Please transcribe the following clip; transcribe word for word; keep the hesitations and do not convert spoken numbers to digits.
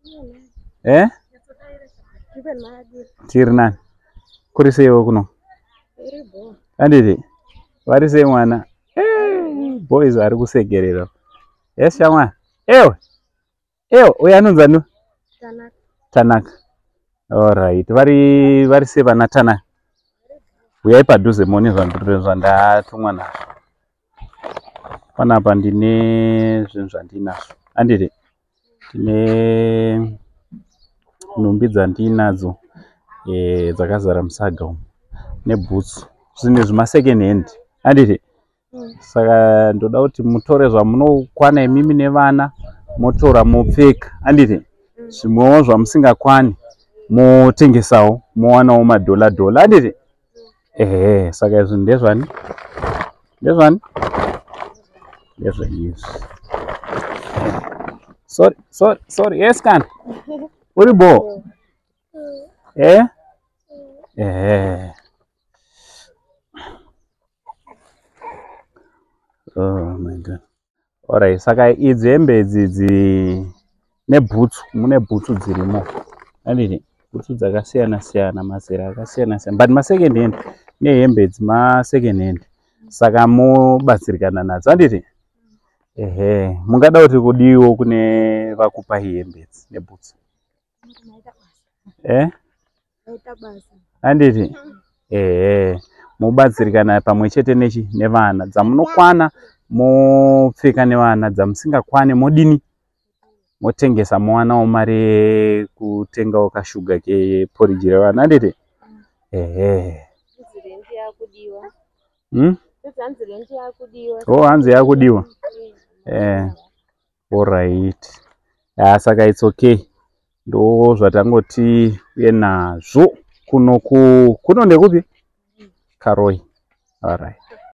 Eh? Tirnan. Kuri seyo kuno. Andidi. Wari se mwana. Eh, boys ari kusegerera. Yes, shamwa. Ewe. Ewe, uyanunza nu? Tanaka. Tanaka. All right. Vari vari se vana Tanaka. Uyai padhuze moni zvandiri zvandatumwa nazvo. Panapa ndine zvinhu zvandinazvo. Andidi. Ndine nhumbi dzandinadzo eh dzakazara musaga umu nebhutsu zvine zvima second hand. Andidi. Saka ndoda kuti mutore zvamunokwana imimi nevana motora mopfeka. Andidi. Zvimwewo zvamusingakwani motengesawo mowanawo madhola dhola. Andidi. Eh, saka izvi ndezvani? Ndezvani? Ndezveizvi. Sorry, sorry, sorry. Yes, can. Uri bo? Eh? Eh. Oh my God. All right, saka idzi hembe dzidzi nebhutsu, mune bhutsu dzirimo. Andidi. Bhutsu dzakasiyana siyana, mazera akasiyana siyana. But ma second hand nehembe dzima second hand. Saka mobatsirikana nadzo. Andidi. Ehe, mungada kuti kudiwo kune vakupa hembe nebhutsu. Eh? Andidi. Eh, mobatsirikana pamwe chete nechi nevana dzamunokwana mopfeka nevana dzamusingakwane modini motengesa mowana mari kutengawo kashuga ke porridge revana. Andidi. Ehe. Zirendi yakudiwa. Hmm? Zirendi yakudiwa. Oh, hanzi yakudiwa. Eh. All right. Ya saka it's okay. Ndo zvatangoti uye nazvo kuno ku kuno ndekupi? Karoi. All right.